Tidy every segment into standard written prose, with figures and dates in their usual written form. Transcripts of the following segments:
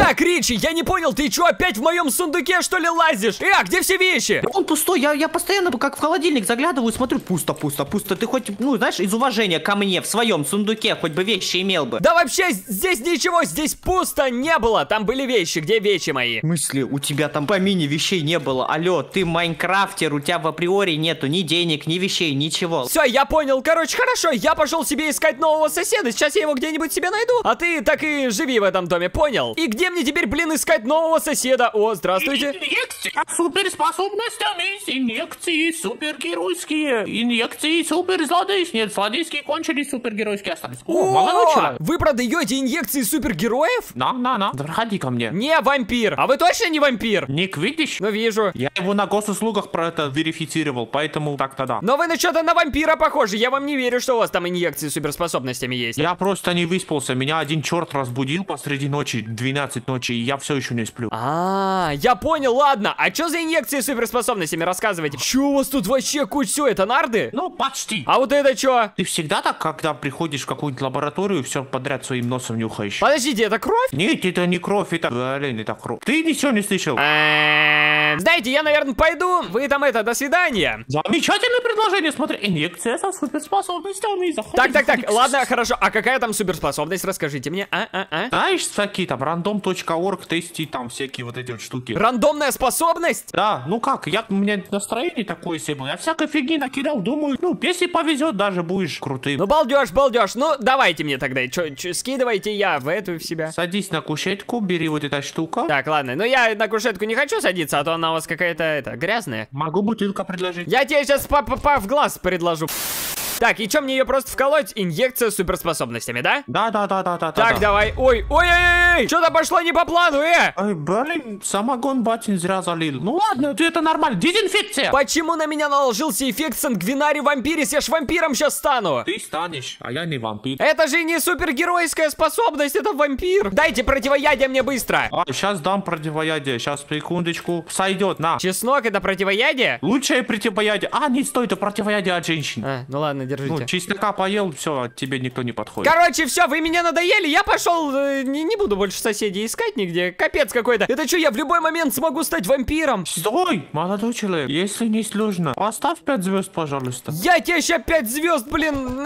Так, Ричи, я не понял, ты что, опять в моем сундуке, что ли, лазишь? А где все вещи? Он пустой, я постоянно как в холодильник заглядываю, смотрю, пусто. Ты хоть, ну, знаешь, из уважения ко мне в своем сундуке хоть бы вещи имел бы. Да вообще, здесь ничего, здесь пусто не было. Там были вещи, где вещи мои? В смысле, у тебя там помине вещей не было? Алло, ты майнкрафтер, у тебя в априори нету ни денег, ни вещей, ничего. Все, я понял, короче, хорошо, я пошел себе искать нового соседа. Сейчас я его где-нибудь себе найду. А ты так и живи в этом доме, понял? И где мне теперь, блин, искать нового соседа? О, здравствуйте. Инъекции суперспособностями, инъекции супергеройские, инъекции суперзлодейские. Нет, злодейские кончились, супергеройские остались. О, молодой человек. Вы продаете инъекции супергероев? На, заходи ко мне. Не вампир. А вы точно не вампир? Ник, видишь? Ну, вижу. Я его на госуслугах про это верифицировал, поэтому так-то да. Но вы на что-то на вампира похожи. Я вам не верю, что у вас там инъекции с суперспособностями есть. Я просто не выспался. Меня один черт разбудил посреди ночи, 12 ночи, и я все еще не сплю. Я понял, ладно. А что за инъекции с суперспособностями? Рассказывайте. Че у вас тут вообще куча? Все это нарды? Ну, почти. А вот это что? Ты всегда так, когда приходишь в какую-нибудь лабораторию, все подряд своим носом нюхаешь? Подождите, это кровь? Нет, это не кровь, это... Блин, это кровь. Ты ничего не слышал? Знаете, я, наверное, пойду. Вы там до свидания. Замечательное предложение, смотри. Инъекция со суперспособностями. Заходи. Так, ладно, хорошо. А какая там суперспособность? Расскажите мне. Знаешь, всякие там random.org, тести, там всякие вот эти вот штуки. Рандомная способность? Да, ну как, у меня настроение такое себе. Я всякой фигни накидал, думаю, ну, если повезет, даже будешь крутым. Ну, балдеж. Ну, давайте мне тогда. Скидывайте я в эту в себя. Садись на кушетку, бери вот эта штука. Так, ладно. Но я на кушетку не хочу садиться, а то она у вас какая-то, грязная. Могу бутылка предложить. Я тебе сейчас в глаз предложу. Так, и что, мне ее просто вколоть? Инъекция с суперспособностями, да? Да. Так, давай. Ой, что-то пошло не по плану, Ой, блин, самогон батин зря залил. Ну ладно, это нормально, дезинфекция. Почему на меня наложился эффект сангвинарий вампирис? Я ж вампиром сейчас стану. Ты станешь, а я не вампир. Это же не супергеройская способность, это вампир. Дайте противоядие мне быстро. Сейчас дам противоядие, сейчас, секундочку. Сойдет, на. Чеснок это противоядие? Лучшее противоядие. Не стоит, это противоядие от женщин. Ну ладно, держите. Ну, чеснока поел, все, тебе никто не подходит. Короче, все, вы меня надоели, я пошел, не буду больше соседей искать нигде. Капец какой-то. Это что, я в любой момент смогу стать вампиром? Стой, молодой человек, если не сложно, поставь 5 звезд, пожалуйста. Я тебе сейчас 5 звезд, блин.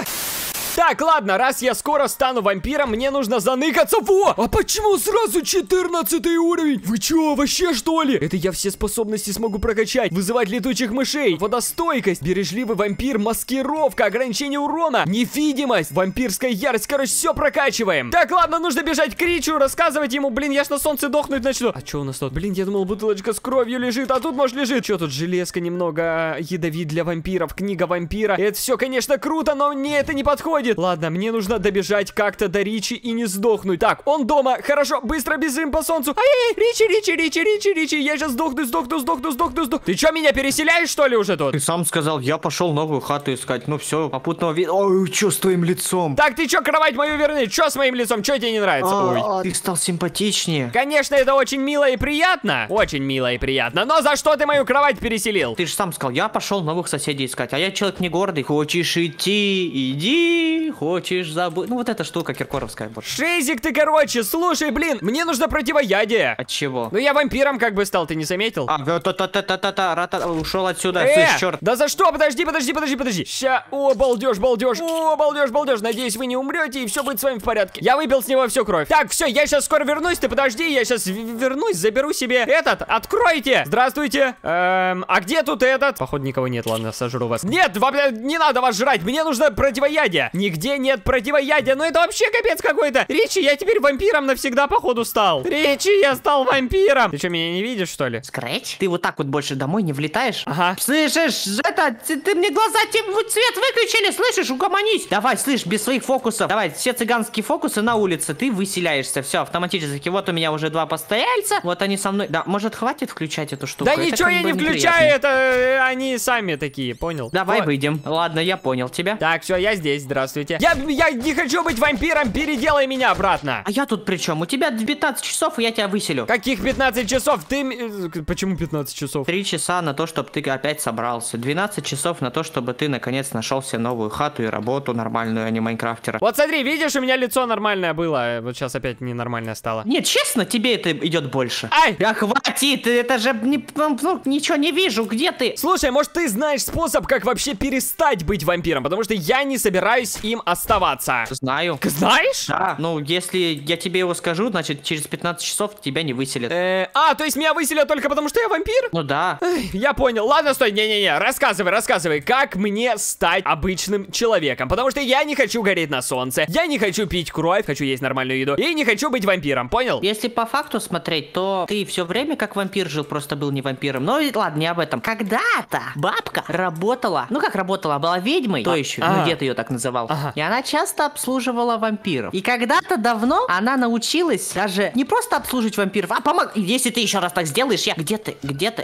Так, ладно, раз я скоро стану вампиром, мне нужно заныкаться. Во! А почему сразу 14 уровень? Вы чё, вообще что ли? Это я все способности смогу прокачать. Вызывать летучих мышей, водостойкость, бережливый вампир, маскировка, ограничение урона, невидимость, вампирская ярость. Короче, все прокачиваем. Так, ладно, нужно бежать к Ричу, рассказывать ему. Блин, я ж на солнце дохнуть начну. А что у нас тут? Блин, я думал, бутылочка с кровью лежит, а тут, может, лежит. Что тут? Железка немного, ядовит для вампиров, книга вампира. Это все, конечно, круто, но мне это не подходит. Ладно, мне нужно добежать как-то до Ричи и не сдохнуть. Так, он дома. Хорошо, быстро бежим по солнцу. Ай, Ричи, я сейчас сдохну. Ты что, меня переселяешь, что ли, уже тут? Ты сам сказал, я пошел новую хату искать. Ну все, попутного вида. Ой, что с твоим лицом? Так, ты что, кровать мою верни? Что с моим лицом? Что тебе не нравится? Ты стал симпатичнее. Конечно, это очень мило и приятно. Очень мило и приятно. Но за что ты мою кровать переселил? Ты же сам сказал, я пошел новых соседей искать. А я человек не гордый. Хочешь идти, иди. Хочешь забыть. Ну вот эта штука киркоровская. Шизик ты, короче, слушай, блин, мне нужно противоядие. От чего? Ну я вампиром как бы стал, ты не заметил? Ушел отсюда, слышь, черт. Да за что? Подожди. Ща, балдеж. Надеюсь, вы не умрете и все будет с вами в порядке. Я выпил с него всю кровь. Так, все, я сейчас скоро вернусь, ты подожди, я сейчас вернусь, заберу себе этот. Откройте. Здравствуйте. А где тут этот? Походу никого нет, ладно, сожру вас. Нет, не надо вас жрать, мне нужно противоядие. Нигде нет противоядия, ну это вообще капец какой-то. Ричи, я теперь вампиром навсегда, походу, стал. Ричи, я стал вампиром. Ты что, меня не видишь, что ли? Скретч? Ты вот так вот больше домой не влетаешь? Ага. Слышишь, ты мне глаза, цвет выключили, слышишь, угомонись. Давай, слышь, без своих фокусов. Давай, все цыганские фокусы на улице, ты выселяешься, все, автоматически. Вот у меня уже 2 постояльца, вот они со мной. Да, может, хватит включать эту штуку? Да ничего я не включаю, это они сами такие, понял? Давай выйдем. Ладно, я понял тебя. Так, все, я здесь, здравствуйте. здравствуйте. Я не хочу быть вампиром, переделай меня обратно. А я тут при чем? У тебя 15 часов, и я тебя выселю. Каких 15 часов? Почему 15 часов? 3 часа на то, чтобы ты опять собрался. 12 часов на то, чтобы ты наконец нашел себе новую хату и работу нормальную, а не майнкрафтера. Вот смотри, видишь, у меня лицо нормальное было. Вот сейчас опять ненормальное стало. Нет, честно, тебе это идет больше. Ай! Да хватит, это же ничего не вижу, где ты? Слушай, может ты знаешь способ, как вообще перестать быть вампиром? Потому что я не собираюсь им оставаться. Знаю. Знаешь? Да, ну если я тебе его скажу, значит через 15 часов тебя не выселят. То есть меня выселят только потому, что я вампир? Ну да. Я понял. Ладно, стой, не-не-не, рассказывай, как мне стать обычным человеком. Потому что я не хочу гореть на солнце, я не хочу пить кровь, хочу есть нормальную еду, и не хочу быть вампиром, понял? Если по факту смотреть, то ты все время как вампир жил, просто был не вампиром. Но ладно, не об этом. Когда-то бабка работала, ну как работала, была ведьмой, то еще, ну дед ее так называл. И она часто обслуживала вампиров. И когда-то давно она научилась даже не просто обслуживать вампиров, а помог. Если ты еще раз так сделаешь, я... Где ты?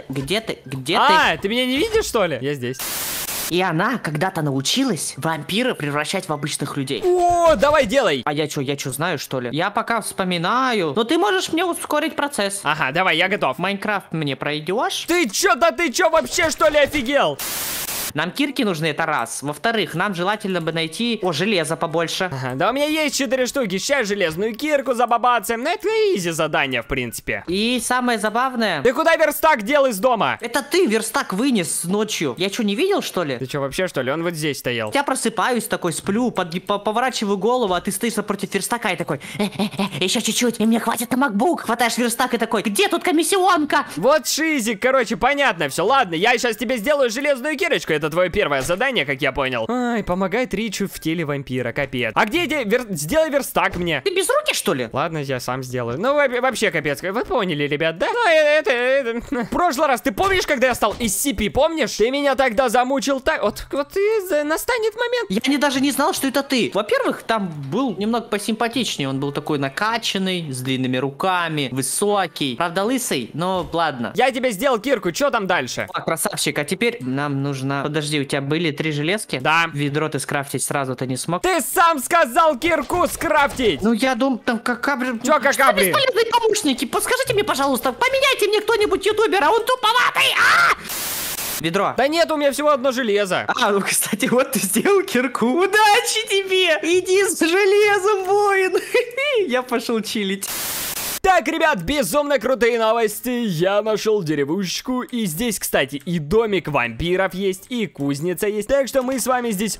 Ты меня не видишь, что ли? Я здесь. И она когда-то научилась вампиров превращать в обычных людей. О, давай делай. А я что знаю, что ли? Я пока вспоминаю. Но ты можешь мне ускорить процесс. Ага, давай, я готов. Майнкрафт мне пройдешь? Ты чё вообще, что ли, офигел? Нам кирки нужны, это раз. Во-вторых, нам желательно бы найти, железо побольше. Ага, да у меня есть 4 штуки. Сейчас железную кирку забабацаем. Ну, это изи задание, в принципе. И самое забавное... Ты куда верстак дел из дома? Это ты верстак вынес ночью. Я что, не видел, что ли? Ты что, вообще, что ли? Он вот здесь стоял. Я просыпаюсь такой, сплю, поворачиваю голову, а ты стоишь напротив верстака и такой... Еще чуть-чуть, и мне хватит на MacBook. Хватаешь верстак и такой, где тут комиссионка? Вот шизик, короче, понятно все. Ладно, я сейчас тебе сделаю железную кирочку. Это твое первое задание, как я понял. Ай, помогает Ричу в теле вампира, капец. А где эти... Сделай верстак мне. Ты без руки, что ли? Ладно, я сам сделаю. Ну, вообще, капец. Вы поняли, ребят, да? Ну, это... В прошлый раз, ты помнишь, когда я стал SCP, помнишь? Ты меня тогда замучил так... Вот и настанет момент. Я даже не знал, что это ты. Во-первых, там был немного посимпатичнее. Он был такой накачанный, с длинными руками, высокий. Правда, лысый, но ладно. Я тебе сделал кирку, что там дальше? Красавчик, а теперь нам нужно... Подожди, у тебя были 3 железки? Да. Ведро ты скрафтить сразу ты не смог? Ты сам сказал кирку скрафтить! Ну, я думал, там какабри... Чё какабри? Бесполезные помощники, подскажите мне, пожалуйста, поменяйте мне кто-нибудь ютубера, он туповатый! Ведро. Да нет, у меня всего одно железо. Ну, кстати, вот ты сделал кирку. Удачи тебе! Иди с железом, воин! Я пошел чилить. Так, ребят, безумно крутые новости. Я нашел деревушечку. И здесь, кстати, и домик вампиров есть, и кузница есть. Так что мы с вами здесь...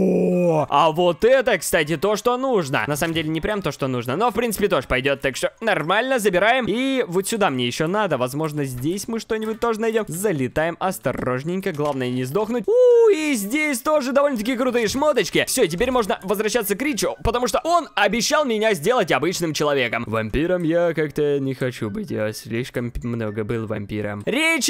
А вот это, кстати, то, что нужно. На самом деле, не прям то, что нужно, но, в принципе, тоже пойдет. Так что нормально, забираем. И вот сюда мне еще надо. Возможно, здесь мы что-нибудь тоже найдем. Залетаем осторожненько. Главное, не сдохнуть. И здесь тоже довольно-таки крутые шмоточки. Все, теперь можно возвращаться к Ричу, потому что он обещал меня сделать обычным человеком. Вампиром я как-то не хочу быть. Я слишком много был вампиром. Ричи.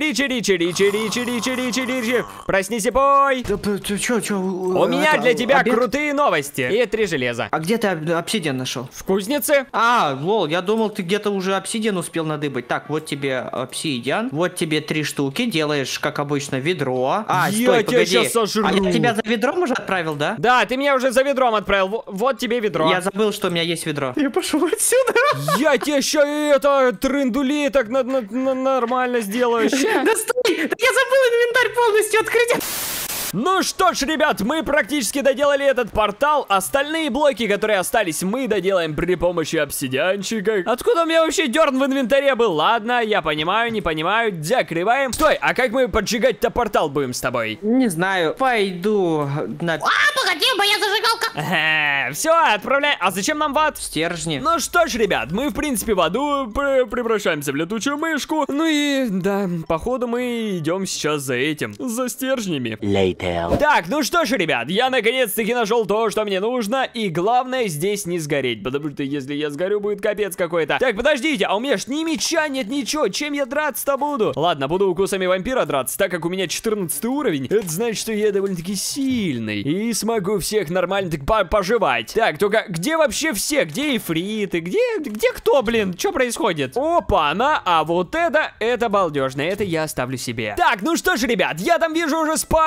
Проснись, бой. У меня для тебя крутые новости. И 3 железа. А где ты обсидиан нашел? В кузнице. Лол, я думал, ты где-то уже обсидиан успел надыбать. Так, вот тебе обсидиан. Вот тебе 3 штуки. Делаешь, как обычно, ведро. Я тебя сейчас сожру. А я тебя за ведром уже отправил, да? Да, ты меня уже за ведром отправил. Вот тебе ведро. Я забыл, что у меня есть ведро. Я пошел отсюда. Я тебе ща это трындули так нормально сделаю. Да стой! Я забыл инвентарь полностью открыть. Ну что ж, ребят, мы практически доделали этот портал. Остальные блоки, которые остались, мы доделаем при помощи обсидианчика. Откуда у меня вообще дерн в инвентаре был? Ладно, я понимаю, не понимаю. Закрываем. Стой, а как мы поджигать-то портал будем с тобой? Не знаю, пойду на... Погоди, моя зажигалка! Все, отправляй. А зачем нам в ад? Стержни. Ну что ж, ребят, мы в принципе в аду превращаемся в летучую мышку. Ну и да, походу мы идем сейчас за этим, за стержнями. Так, ну что ж, ребят, я наконец-таки нашел то, что мне нужно. И главное здесь не сгореть, потому что если я сгорю, будет капец какой-то. Так, подождите, а у меня ж ни меча нет, ничего. Чем я драться-то буду? Ладно, буду укусами вампира драться, так как у меня 14 уровень. Это значит, что я довольно-таки сильный и смогу всех нормально так пожевать. Так, только где вообще все? Где эфриты? Где кто, блин? Что происходит? Опа, а вот это балдежно. Это я оставлю себе. Так, ну что ж, ребят, я там вижу уже спавнеры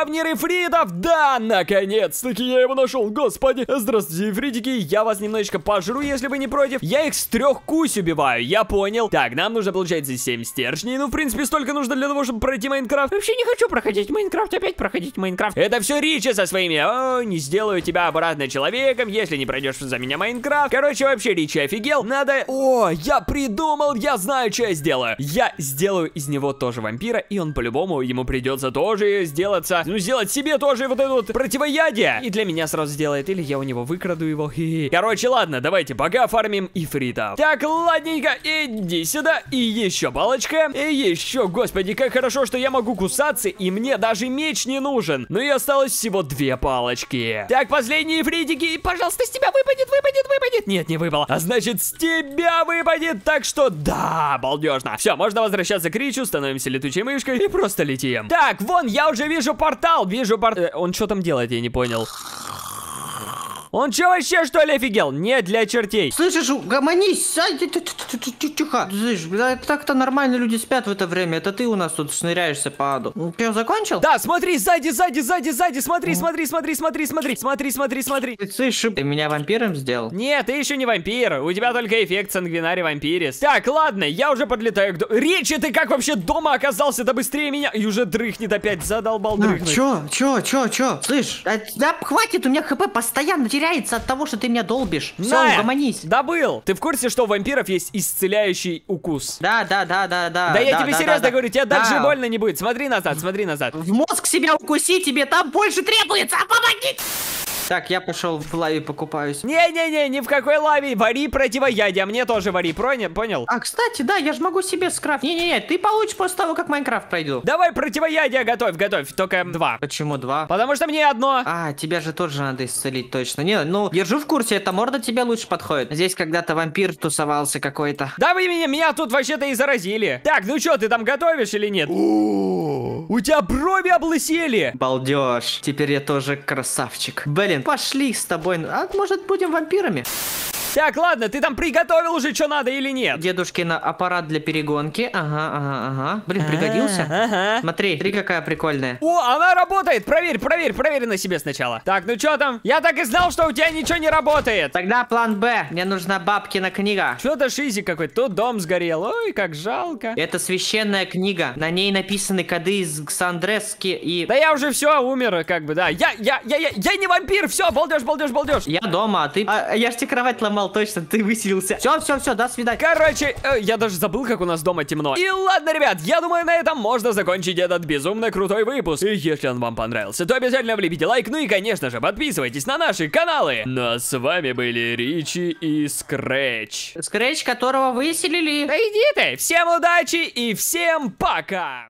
Ефритов! Да, наконец-таки я его нашел, господи! Здравствуйте, ефритики, я вас немножечко пожру, если вы не против. Я их с 3 кусь убиваю, я понял. Так, нам нужно, получается, 7 стержней. Ну, в принципе, столько нужно для того, чтобы пройти Майнкрафт. Вообще не хочу проходить Майнкрафт, опять проходить Майнкрафт. Это все Ричи со своими: о, не сделаю тебя обратно человеком, если не пройдешь за меня Майнкрафт. Короче, вообще Ричи офигел. Надо... О, я придумал, я знаю, что я сделаю. Я сделаю из него тоже вампира, и он по-любому, ему придется тоже сделаться, ну, сделать себе тоже вот это вот противоядие. И для меня сразу сделает, или я у него выкраду его. Хи-хи. Короче, ладно, давайте пока фармим ифритов. Так, ладненько, иди сюда. И еще палочка. И еще, господи, как хорошо, что я могу кусаться, и мне даже меч не нужен. Ну и осталось всего 2 палочки. Так, последние ифритики. Пожалуйста, с тебя выпадет. Нет, не выпало. А значит, с тебя выпадет. Так что, да, балдежно. Все, можно возвращаться к Ричу, становимся летучей мышкой и просто летим. Так, вон, я уже вижу портал. Он что там делает, я не понял. Он что, вообще, что ли, офигел? Не для чертей. Слышишь, угомонись. Тихо. Слышь, так-то нормально люди спят в это время. Это ты у нас тут шныряешься по аду. Ты закончил? Да, смотри, сзади. Смотри. Слышь, ты меня вампиром сделал? Нет, ты еще не вампир. У тебя только эффект сангвинари вампирис. Так, ладно, я уже подлетаю к Ричи, ты как вообще дома оказался? Да быстрее меня. И уже дрыхнет опять, задолбал дрыхнуть. Чё? Слышь, да хватит, у меня хп постоянно теряется от того, что ты меня долбишь. Все, угомонись. Добыл. Ты в курсе, что у вампиров есть исцеляющий укус? Да. Да я тебе серьезно говорю, тебе дальше больно не будет. Смотри назад. В мозг себя укуси, тебе там больше требуется, помоги! Так, я пошел в лаве покупаюсь. Не, ни в какой лаве. Вари противоядие, мне тоже вари, понял? А, кстати, да, я же могу себе скрафтить. Не, ты получишь после того, как Майнкрафт пройду. Давай противоядие готовь, только 2. Почему 2? Потому что мне одно. А, тебя же тоже надо исцелить, точно. Не, ну, держу в курсе, эта морда тебе лучше подходит. Здесь когда-то вампир тусовался какой-то. Да вы меня тут вообще-то и заразили. Так, ну что, ты там готовишь или нет? У тебя брови облысели. Балдеж. Теперь я тоже красавчик. Блин, пошли с тобой. А может, будем вампирами? Так, ладно, ты там приготовил уже, что надо или нет? Дедушкин аппарат для перегонки. Ага. Блин, пригодился. Ага. Смотри, какая прикольная. О, она работает. Проверь на себе сначала. Так, ну что там? Я так и знал, что у тебя ничего не работает. Тогда план Б. Мне нужна бабкина книга. Что-то шизик какой-то. Тут дом сгорел. Ой, как жалко. Это священная книга. На ней написаны коды из Ксандрески и... Да я уже все, умер, как бы, да. Я не вампир, все, балдеж. Я дома, а ты... я ж тебе кровать ломал, точно, ты выселился. Все, до свидания. Короче, я даже забыл, как у нас дома темно. И ладно, ребят, я думаю, на этом можно закончить этот безумно крутой выпуск. И если он вам понравился, то обязательно влепите лайк, ну и, конечно же, подписывайтесь на наши каналы. Ну а с вами были Ричи и Скретч. Скретч, которого выселили. Да иди ты, всем удачи и всем пока.